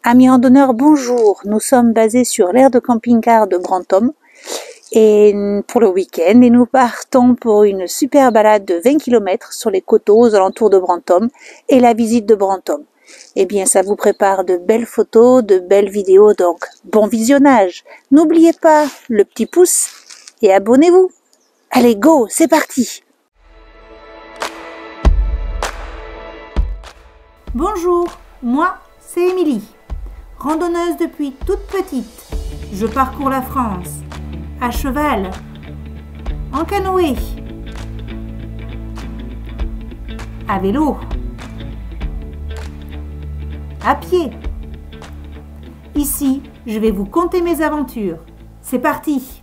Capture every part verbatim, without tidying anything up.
Amis randonneurs, bonjour. Nous sommes basés sur l'aire de camping-car de Brantôme et pour le week-end et nous partons pour une super balade de vingt kilomètres sur les coteaux aux alentours de Brantôme et la visite de Brantôme. Eh bien, ça vous prépare de belles photos, de belles vidéos, donc bon visionnage. N'oubliez pas le petit pouce et abonnez-vous. Allez, go, c'est parti. Bonjour, moi c'est Émilie, randonneuse depuis toute petite. Je parcours la France, à cheval, en canoë, à vélo, à pied. Ici, je vais vous conter mes aventures. C'est parti!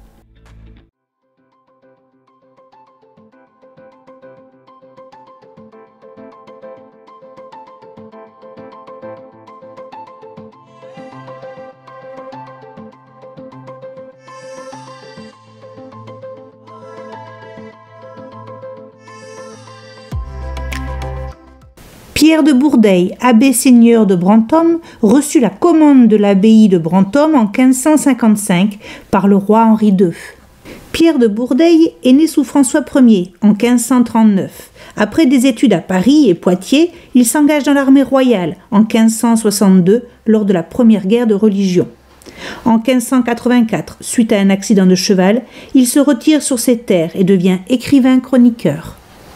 Pierre de Bourdeille, abbé seigneur de Brantôme, reçut la commande de l'abbaye de Brantôme en quinze cent cinquante-cinq par le roi Henri deux. Pierre de Bourdeille est né sous François Ier en quinze cent trente-neuf. Après des études à Paris et Poitiers, il s'engage dans l'armée royale en quinze cent soixante-deux lors de la première guerre de religion. En quinze cent quatre-vingt-quatre, suite à un accident de cheval, il se retire sur ses terres et devient écrivain-chroniqueur.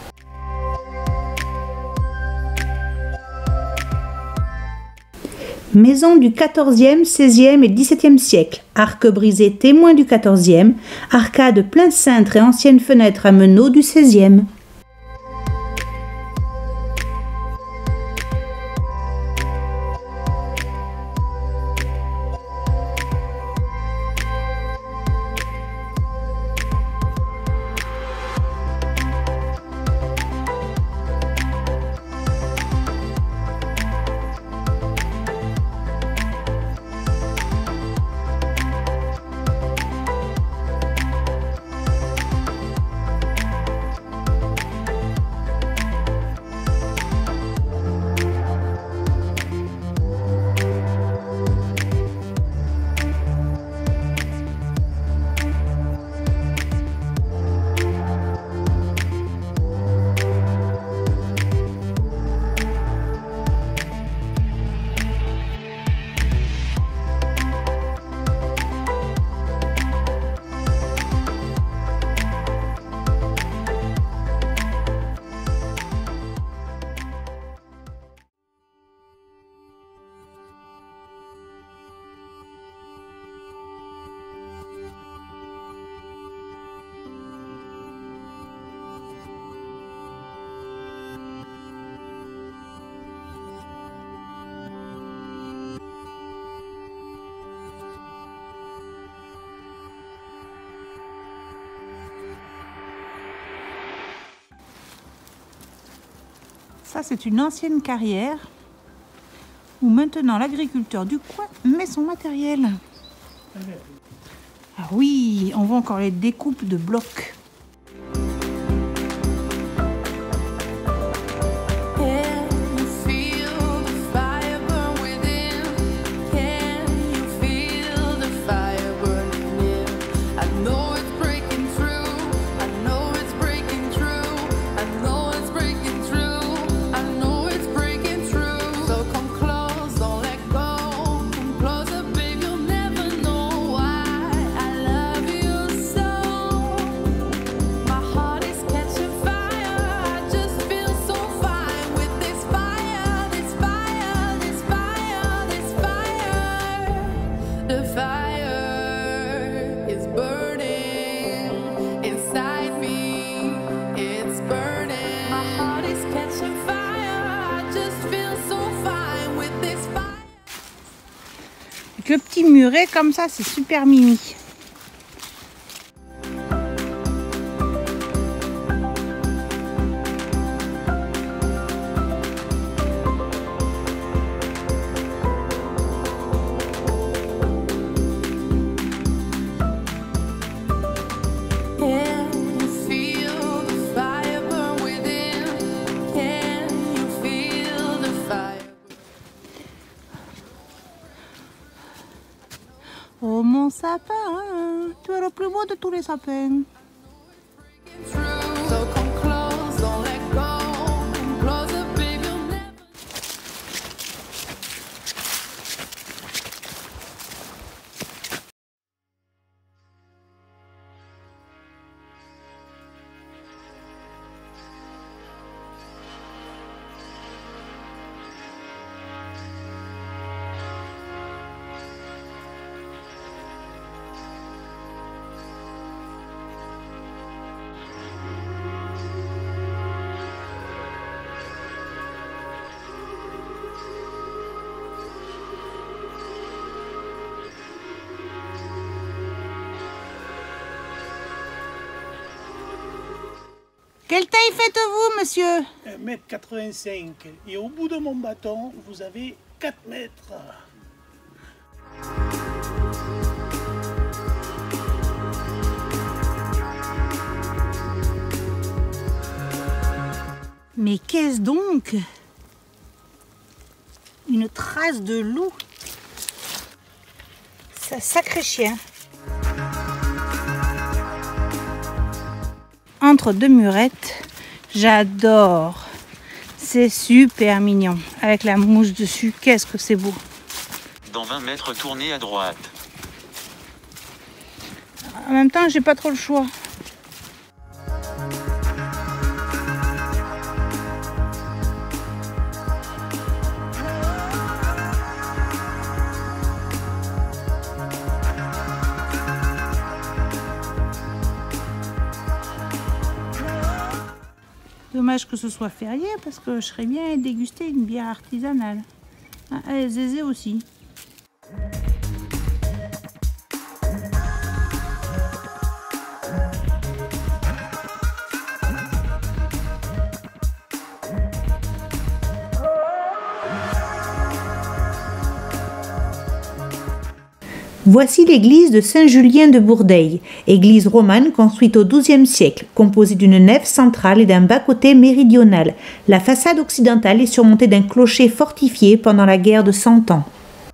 Maison du quatorzième, seizième et dix-septième siècle, arc brisé témoin du quatorzième, arcade plein cintre et ancienne fenêtre à meneaux du seizième. Ça, c'est une ancienne carrière où maintenant l'agriculteur du coin met son matériel. Ah oui, on voit encore les découpes de blocs. Le petit muret comme ça, c'est super mimi. Oh mon sapin, tu es le plus beau de tous les sapins. Quelle taille faites-vous, monsieur? un mètre quatre-vingt-cinq. Et au bout de mon bâton, vous avez quatre mètres. Mais qu'est-ce donc? Une trace de loup. C'est un sacré chien. Entre deux murettes, j'adore. C'est super mignon. Avec la mouche dessus, qu'est-ce que c'est beau. Dans vingt mètres, tournez à droite. En même temps, j'ai pas trop le choix. Dommage que ce soit férié parce que je serais bien déguster une bière artisanale. Ah, et Zézé aussi. Voici l'église de Saint-Julien de Bourdeille, église romane construite au douzième siècle, composée d'une nef centrale et d'un bas-côté méridional. La façade occidentale est surmontée d'un clocher fortifié pendant la guerre de Cent Ans.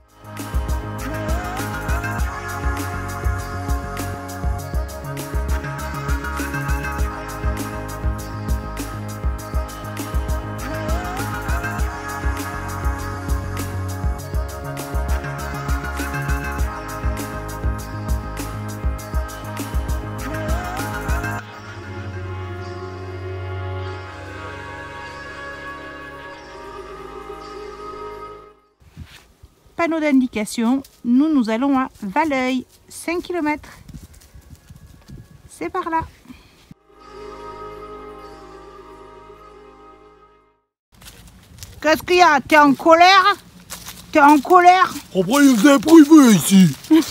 Panneau d'indication, nous, nous allons à Valeuil, cinq kilomètres. C'est par là. Qu'est-ce qu'il y a? T'es en colère? T'es en colère? Après, il faisait privé ici.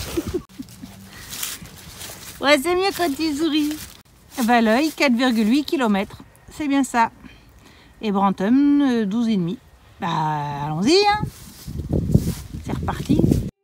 Ouais, c'est mieux quand il sourit. Valeuil, quatre virgule huit kilomètres. C'est bien ça. Et Brantôme, douze virgule cinq. Bah, allons-y, hein. C'est reparti.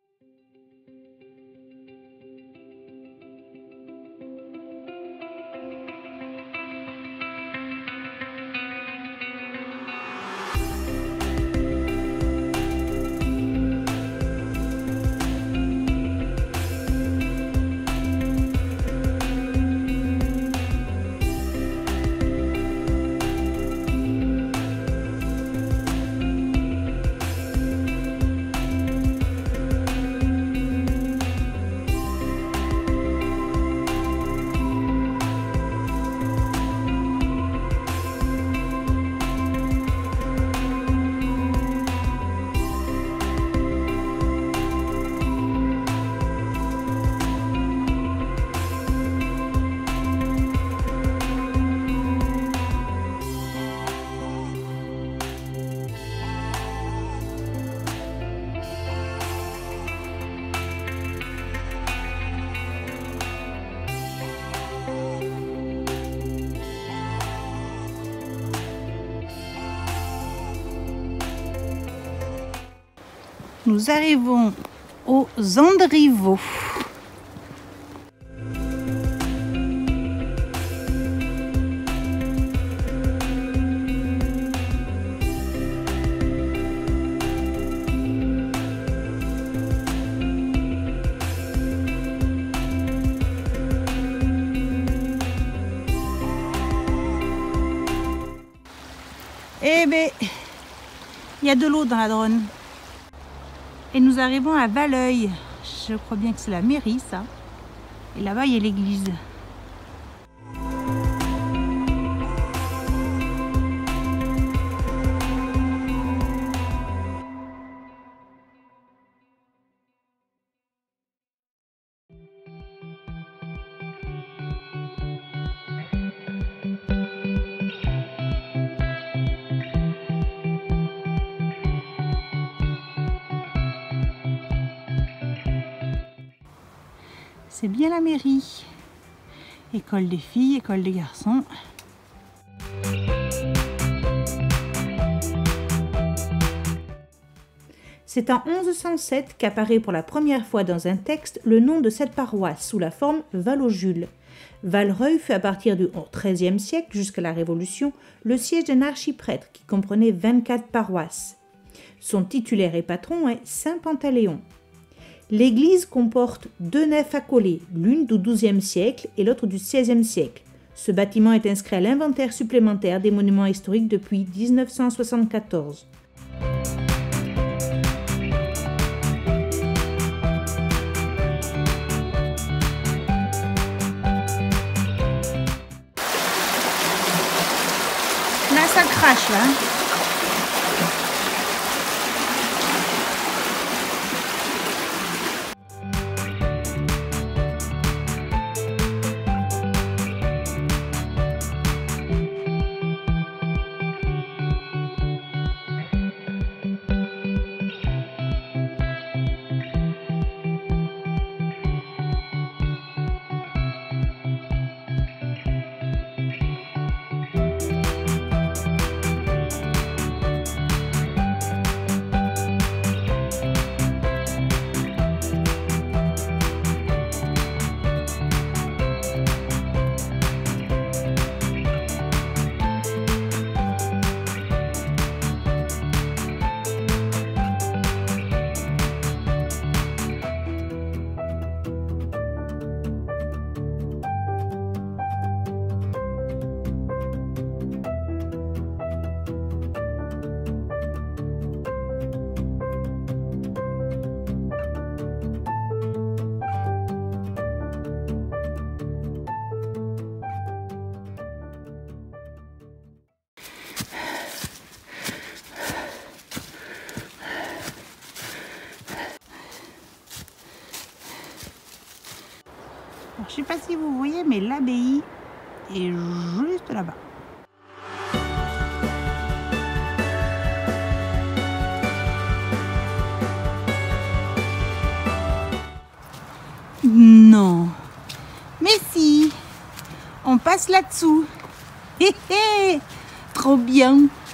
Nous arrivons aux Andrivaux. Il y a de l'eau dans la Dronne. Et nous arrivons à Valeuil. Je crois bien que c'est la mairie, ça. Et là-bas, il y a l'église. C'est bien la mairie. École des filles, école des garçons. C'est en mille onze cent sept qu'apparaît pour la première fois dans un texte le nom de cette paroisse sous la forme Val-au-Jules. Valreuil fut à partir du treizième siècle jusqu'à la Révolution le siège d'un archiprêtre qui comprenait vingt-quatre paroisses. Son titulaire et patron est Saint Pantaléon. L'église comporte deux nefs accolées, l'une du douzième siècle et l'autre du seizième siècle. Ce bâtiment est inscrit à l'inventaire supplémentaire des monuments historiques depuis mille neuf cent soixante-quatorze. Là, ça crache, là. Alors, je ne sais pas si vous voyez, mais l'abbaye est juste là-bas. Non, mais si, on passe là-dessous. Hé hé, trop bien.